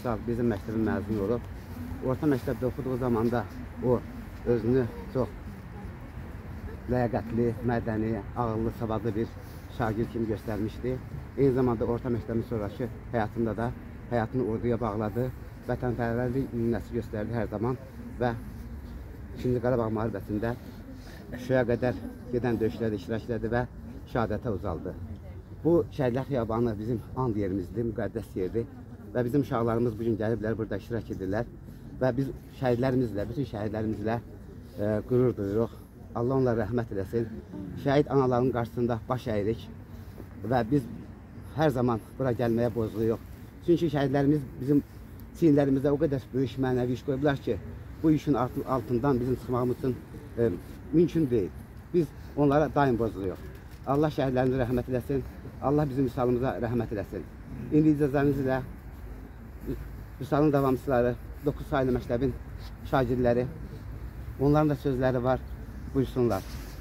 Vüsal bizim məktəbin məzunu olub. Orta məktəbdə oxuduğu zamanda o özünü çox ləyaqətli, mədəni, ağıllı, savadlı bir şagird kimi göstərmişdi. Eyni zamanda orta məktəbin sonraki həyatında da həyatını orduya bağladı. Vətənpərvərlik nümunəsi göstərdi hər zaman və 2-ci Qarabağ müharibəsində Şuşaya qədər gedən döyüşlərdə iştirak elədi və şəhadətə uzaldı. Bu Şəhidlər Xiyabanı bizim and yerimizdir, müqəddəs yerdir və bizim uşaqlarımız bugün gəliblər, burada iştirak edirlər və biz şəhidlərimizlə, bütün şəhidlərimizlə qürur duyuruq. Allah onlara rəhmət eləsin. Şəhid anaların qarşısında baş əyirik və biz hər zaman bura gəlməyə borcluyuq. Çünki şəhidlərimiz bizim çiyinlərimizdə o qədər böyük mənəvi iş qoyublar ki, bu işin altından bizim çıxmağımız üçün mümkün deyil. Biz onlara daim borcluyuq. Allah şəhidlərimizə rəhmət eləsin. Allah bizim Vüsalımıza rəhmət eləsin. İndi icazəniz ilə Vüsalın davamçıları, 9 saylı məktəbin şagirdləri, onların da sözləri var. Buyursunlar.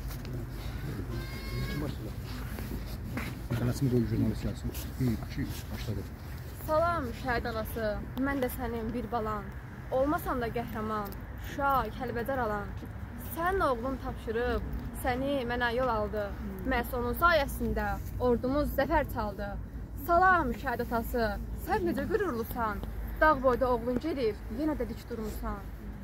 Tələsim rol jurnalist gəlsin. 1, 2, 3, başladı. Salam şəhid anası, mən də sənin bir balan. Olmasan da qəhrəman, Şuşa, Kəlbəcər alan. Sənin oğlun tapşırıb, səni mənə yol aldı. Məhz onun sayəsində ordumuz zəfər çaldı. Salam şəhid atası, sən necə qürurlusan. Dağ boyda oğlun gedib, yenə də dik durmuşsan.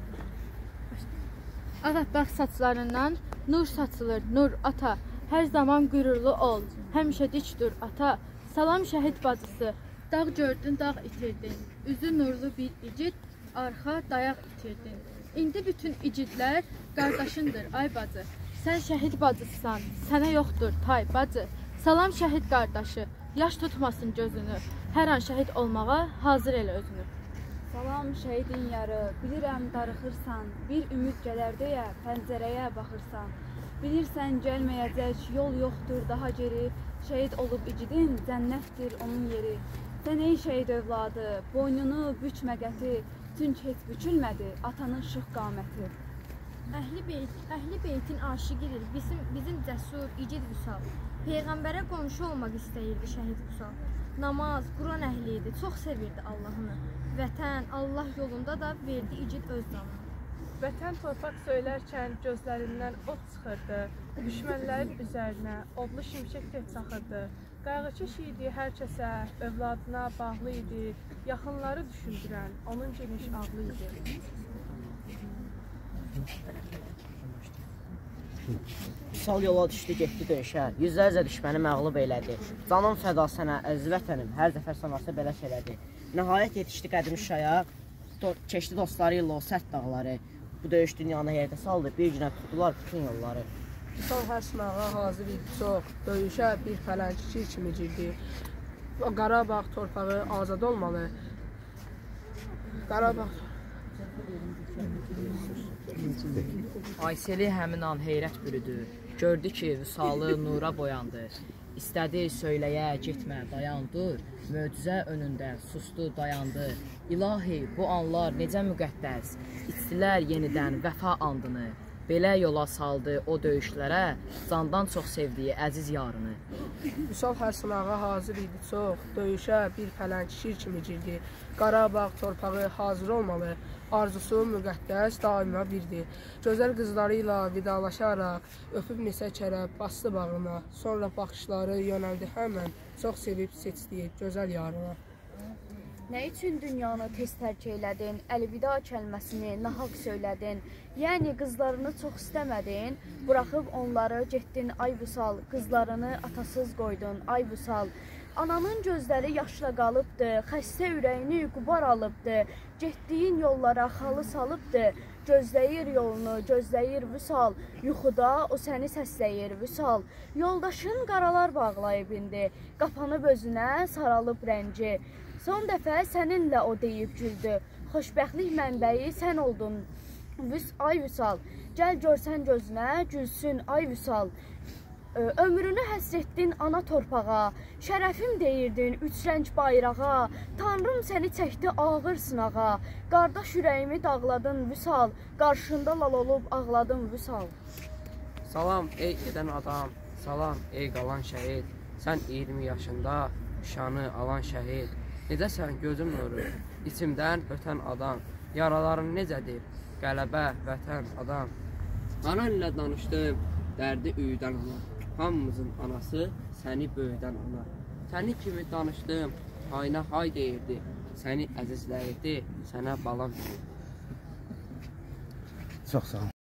Ağappaq saçlarından nur saçılır, nur ata. Hər zaman qürurlu ol, həmişə dik dur ata. Salam şəhid bacısı, dağ gördün, dağ itirdin. Üzü nurlu bir igid, arxa dayaq itirdin. İndi bütün icidlər qardaşındır, ay bacı. Sən şəhid bacısısan, sənə yoxdur, tay bacı. Salam şəhid qardaşı, yaş tutmasın gözünü. Hər an şəhid olmağa hazır elə özünü. Salam şəhidin yarı, bilirəm darıxırsan, bir ümid gələr deyə pəncərəyə baxırsan. Bilirsən gəlməyəcək, yol yoxdur daha geri, şəhid olub icidin, cənnətdir onun yeri. Sən ey şəhid övladı, boynunu bükmə qəti, çünki heç bükülmədi atanın şıx qaməti. Əhli beytin aşiqidir, bizim cəsur, igid Vüsal. Peyğəmbərə qonşu olmaq istəyirdi şəhid Vüsal. Namaz, Quran əhli idi, çox sevirdi Allahını. Vətən, Allah yolunda da verdi igid öz canını. Vətən torpaq söylərkən gözlərindən od çıxırdı. Düşmənlərin üzərinə odlu şimşək tez çaxırdı. Qayğıkeş idi hər kəsə, övladına bağlı idi. Yaxınları düşündürən, onun geniş ağlı idi. Vüsal yola düşdü, getdi döyüşə, yüzlərcə düşməni məğlub elədi. Canım fəda sənə, əziz vətənim, hər zəfər sonrası belə elədi. Nəhayət yetişdi qədim Şuşaya, keçdi dostları ilə o sərt dağları. Bu döyüş dünyanı yerdə saldı, bir günə tutdular bütün yolları. Vüsal hər sınağa hazır idi çox, döyüşə bir fələngçi kimi girdi. Qarabağ torpağı azad olmalı. Qarabağ... Ayseli həmin an heyrət bürüdü, gördü ki, Vüsalı nura boyandı. İstədi söyləyə, getmə, dayan, dur. Möcüzə önündə sustu, dayandı. İlahi, bu anlar necə müqəddəs, içdilər yenidən vəfa andını. Belə yola saldı o döyüşlərə, candan çox sevdiyi əziz yarını. Vüsal hər sınağa hazır idi çox, döyüşə bir pələng şir kimi girdi. Qarabağ torpağı hazır olmalı, arzusu müqəddəs daima birdir. Gözəl qızları ilə vidalaşaraq, öpüb nisə kərəb bastı bağına. Sonra baxışları yönəldi həmən, çox sevib seçdiyi gözəl yarına. Nə üçün dünyanı tez tərk elədin, əlvida kəlməsini nahaq söylədin, yəni qızlarını çox istəmədin, buraxıb onları getdin ay Vüsal, qızlarını atasız qoydun ay Vüsal. Ananın gözləri yaşla qalıbdı, xəstə ürəyini qubar alıbdı, getdiyin yollara xalı salıbdı, gözləyir yolunu, gözləyir Vüsal, yuxuda o səni səsləyir Vüsal. Yoldaşın qaralar bağlayıb indi, qapanıb özünə saralıb rənci. Son dəfə səninlə o deyib güldü, xoşbəxtlik mənbəyi sən oldun ay Vüsal. Gəl görsən gözünə, gülsün ay Vüsal. Ömrünü həsr etdin ana torpağa, şərəfim deyirdin üç rəng bayrağa. Tanrım səni çəkdi ağır sınağa, qardaş ürəyimi dağladın Vüsal, qarşında lal olub ağladım Vüsal. Salam ey edən adam, salam ey qalan şəhid, sən 20 yaşında şanı alan şəhid. Necəsən gözüm nuru, içimdən ötən adam. Yaraların necədir? Qələbə, vətən, adam. Anan ilə danışdım, dərdi üyüdən ana. Hamımızın anası səni böyüdən ana. Səni kimi danışdım, hayna hay deyirdi. Səni əzizləyirdi, sənə balam deyirdi. Çox sağ ol.